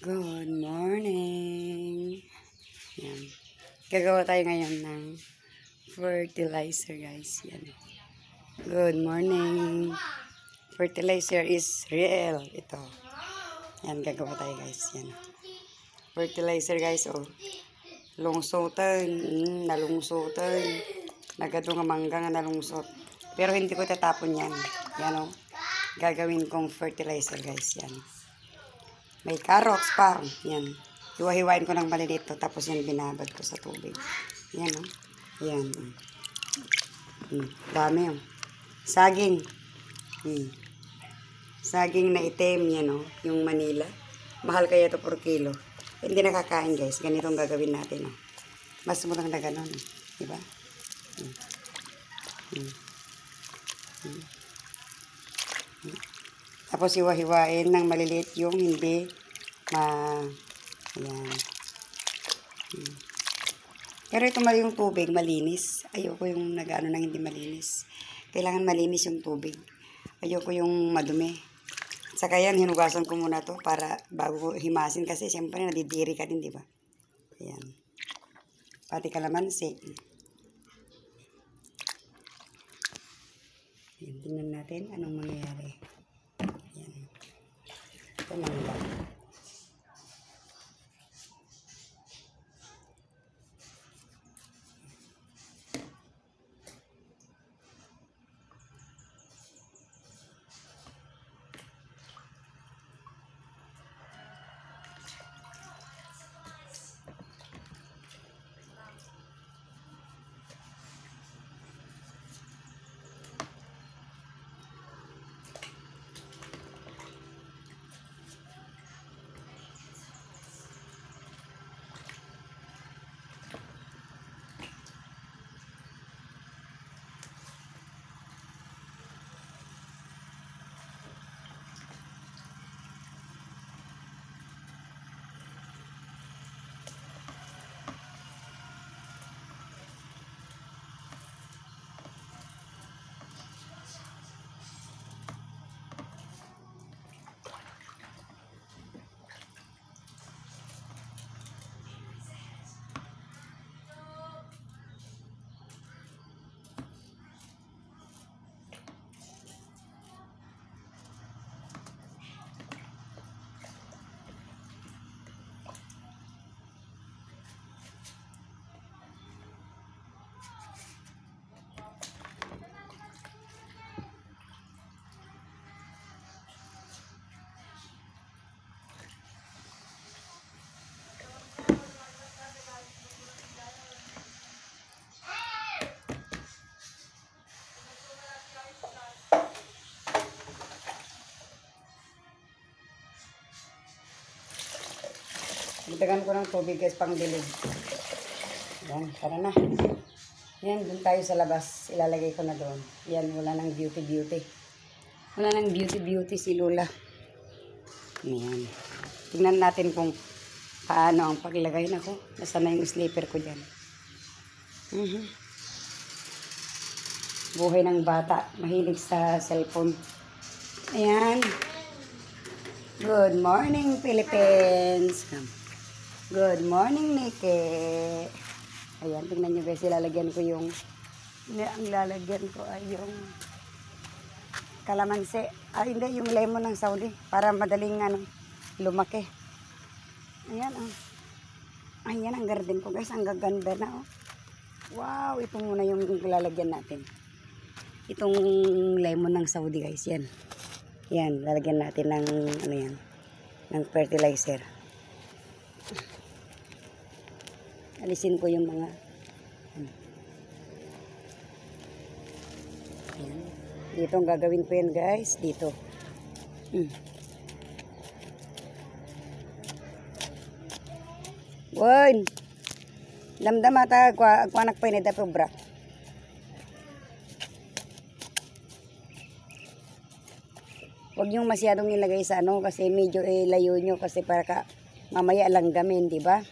Good morning! Yan. Gagawa tayo ngayon ng fertilizer, guys. Yan. Good morning! Fertilizer is real. Ito. Yan, gagawa tayo, guys. Yan. Fertilizer, guys. Oh. Lungsutan. Nalungsutan. Nagado nga mangga nga nalungsot. Pero hindi ko tatapon yan. Yan, oh. Gagawin kong fertilizer, guys. Yan. May carrots pa. Yan. Hiwa-hiwain ko ng maliliit to. Tapos yan binabad ko sa tubig. Yan, oh. Yan. Dami, oh. Saging. Saging na itim. Yan, oh. Yung Manila. Mahal kaya to per kilo. Hindi nakakain, guys. Ganitong gagawin natin, oh. Mas murang na ganun. Diba? Tapos hiwa-hiwain ng maliliit yung hindi ayan. Pero ito mali yung tubig, malinis. Ayoko yung nag-ano nang hindi malinis. Kailangan malinis yung tubig. Ayoko yung madumi. Saka yan, hinugasan ko muna to para bago himasin kasi siyempre nadidiri ka din, di ba? Ayan. Pati kalamansi. Ayan, tingnan natin anong mangyayari. Ayan. Ito lang lang. Dagdagan ko ng tubig, guys, pang dilig. Yan, tara na. Yan, dun tayo sa labas. Ilalagay ko na doon. Yan, wala nang beauty. Wala nang beauty si Lola. Yan. Tingnan natin kung paano ang paglagay na ko. Nasaan na yung slipper ko dyan. Buhay ng bata. Mahilig sa cellphone. Ayan. Good morning, Philippines. Good morning, Nike. Ayan, tingnan nyo, guys. Ilalagyan ko yung, ang lalagyan ko ay yung kalamansi. Ay, hindi, yung lemon ng Saudi. Para madaling, lumaki. Ayan, oh. Ayan, ang garden ko, guys. Ang gaganda na, oh. Wow, ito muna yung lalagyan natin. Itong lemon ng Saudi, guys. Yan. Yan, lalagyan natin ng, yan, ng fertilizer. Alisin ko yung mga ayan. Dito ang gagawin ko yan, guys. Dito. Wan! Damdam ata anak pa yun ito bra. Huwag nyo masyadong ilagay sa kasi medyo layo nyo kasi para ka mamaya lang gamin, di ba?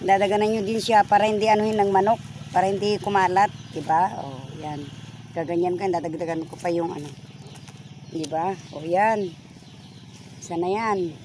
Dadaganan nyo din siya para hindi anuhin ng manok. Para hindi kumalat. Diba? O, yan. Gaganyan ko. Dadagdagan ko pa yung ano. Diba? O, yan. Isa na yan.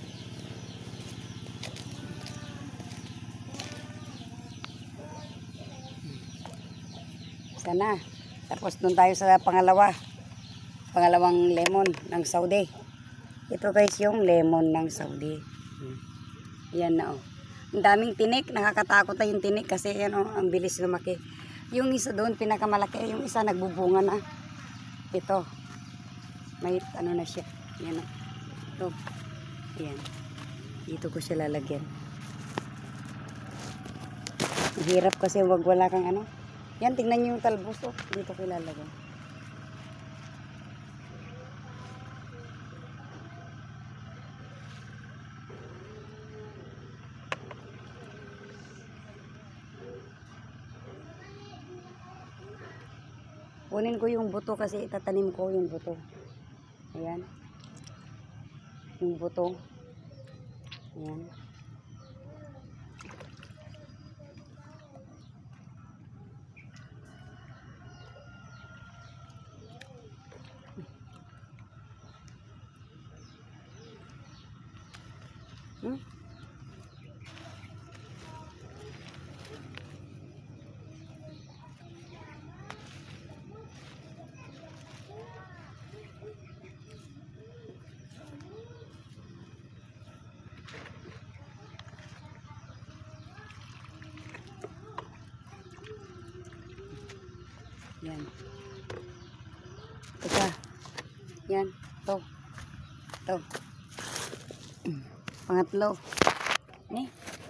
Isa na. Tapos doon tayo sa pangalawang lemon ng Saudi. Ito guys yung lemon ng Saudi. Yan na oh. Ang daming tinik, nakakatakot na yung tinik kasi yan oh, ang bilis lumaki. Yung isa doon pinakamalaki, yung isa nagbubunga na. Ito. May ano na siya. Yan oh. Ito. Yan. Dito ko siya lalagyan. Hirap kasi wag wala kang ano. Yan, tingnan nyo yung talbos oh. Dito ko lalagyan. Kunin ko yung buto kasi itatanim ko yung buto. Ayan. Yung buto. Ayan. Yan. Ito. Yan. Ito. Ito. Pangatlo. Ni.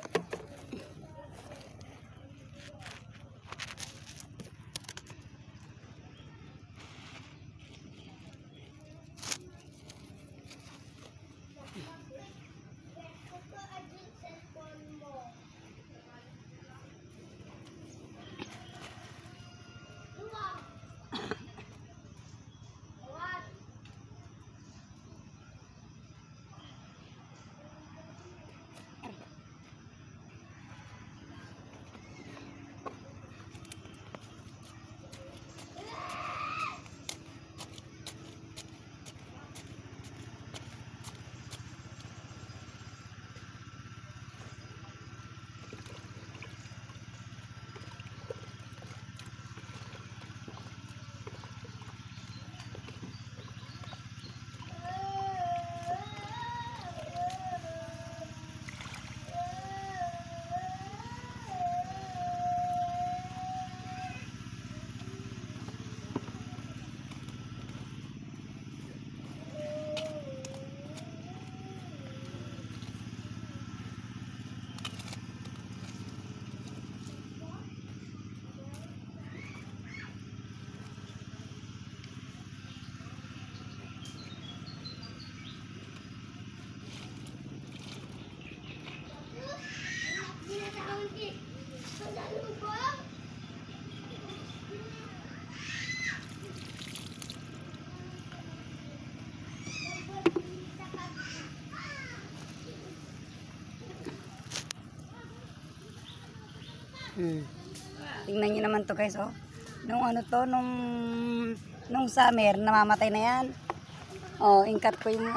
Tingnan nyo naman to guys, oh. Nung ano to, nung summer, namamatay na yan. Oh, ingkat ko yung...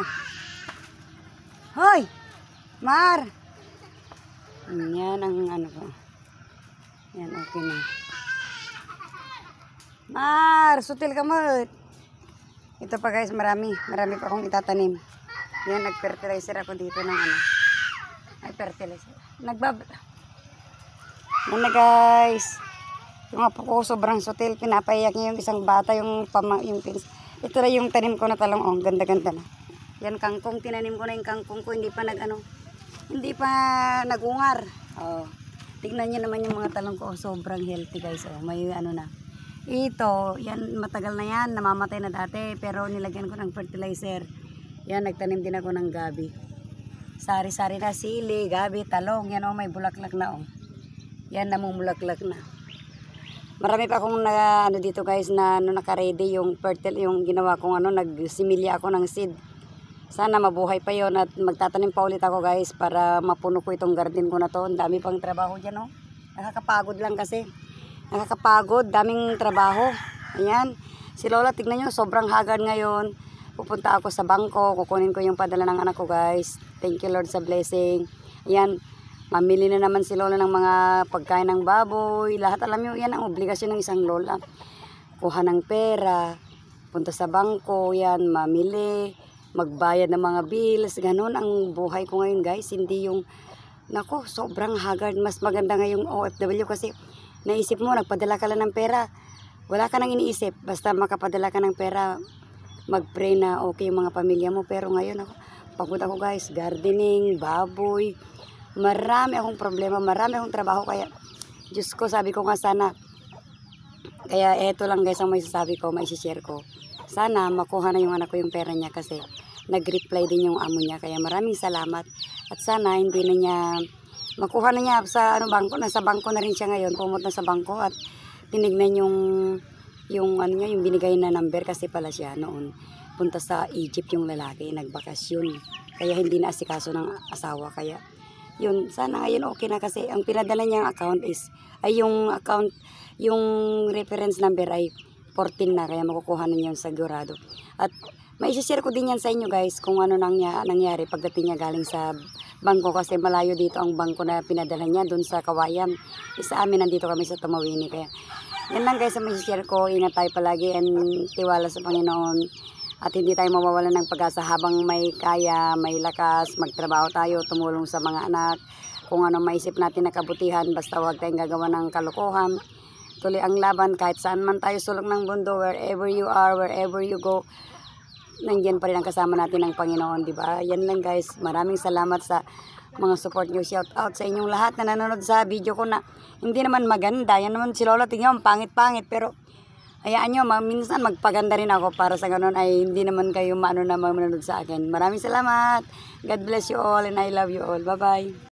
Hoy! Mar! Yan ang ano ko. Yan, okay na. Mar! Sutil ka mo. Ito pa guys, marami pa akong itatanim. Yan, nag-fertilizer ako dito ng ano. Ay, fertilizer. Yan na guys. Yung apo ko sobrang sutil. Pinapayak niya yung isang bata, yung pins. Ito na yung tanim ko na talong. Oh, ganda-ganda na. Yan kangkong. Tinanim ko na yung kangkong ko. Hindi pa nagungar. Oh. Tignan niyo naman yung mga talong ko. Oh, sobrang healthy guys. Oh, may ano na. Ito, yan matagal na yan. Namamatay na dati. Pero nilagyan ko ng fertilizer. Yan, nagtanim din ako ng gabi. Sari-sari na sili, gabi, talong. Yan oh, may bulaklak na oh. Yan, namumulaklak na. Marami pa akong ano dito guys na ano, naka-ready yung fertile, yung ginawa kong ano, nagsimilya ako ng Sana mabuhay pa yon at magtatanim pa ulit ako guys para mapuno ko itong garden ko na to. Ang dami pang trabaho dyan oh. Nakakapagod lang kasi. Nakakapagod, daming trabaho. Ayan. Si Lola, tignan nyo, sobrang hagard ngayon. Pupunta ako sa bangko, kukunin ko yung padala ng anak ko guys. Thank you Lord sa blessing. Ayan, mamili na naman si Lola ng mga pagkain ng baboy. Lahat alam nyo, yan ang obligasyon ng isang Lola. Kuha ng pera, punta sa bangko, yan, mamili, magbayad ng mga bills. Ganon ang buhay ko ngayon guys. Hindi yung, nako, sobrang haggard. Mas maganda ngayong OFW kasi naisip mo, nagpadala ka lang ng pera. Wala ka nang iniisip. Basta makapadala ka ng pera, mag-pray na okay yung mga pamilya mo. Pero ngayon ako, pagod ako guys, gardening, baboy. Marami akong problema, marami akong trabaho. Kaya, Diyos ko, sabi ko nga sana, kaya eto lang guys ang may sasabi ko, may share ko. Sana makuha na yung anak ko yung pera niya kasi nag-reply din yung amo niya. Kaya maraming salamat. At sana hindi na niya, makuha na niya sa bangko. Nasa bangko na rin siya ngayon. Pumunta sa bangko at tinignan yung ano niya, yung binigay na number kasi pala siya noon. Punta sa Egypt yung lalaki, nagbakasyon. Kaya hindi na asikaso ng asawa. Kaya yun, sana ngayon okay na kasi ang pinadala niyang account is, ay yung account, yung reference number ay 14 na, kaya makukuha na niya yung sigurado. At may share ko din yan sa inyo guys kung ano nangyari pagdating niya galing sa bangko kasi malayo dito ang bangko na pinadala niya doon sa Kawayan. Isa amin nandito kami sa Tumawini. Kaya yan lang guys ang may share ko. Ingat tayo palagi and tiwala sa Panginoon. At hindi tayo mawawalan ng pag-asa habang may kaya, may lakas, magtrabaho tayo, tumulong sa mga anak. Kung ano maisip natin na kabutihan, basta huwag tayong gagawa ng kalokohan. Tuloy ang laban kahit saan man tayo sulok ng mundo, wherever you are, wherever you go, nandiyan pa rin ang kasama natin ng Panginoon, di ba? Yan lang guys, maraming salamat sa mga support nyo. Shout out sa inyong lahat na nanonood sa video ko na hindi naman maganda. Yan naman si Lola, tingnan mo, pangit-pangit, pero hayaan nyo, minsan magpaganda rin ako para sa ganun ay hindi naman kayo maano na manonood sa akin. Maraming salamat. God bless you all and I love you all. Bye-bye.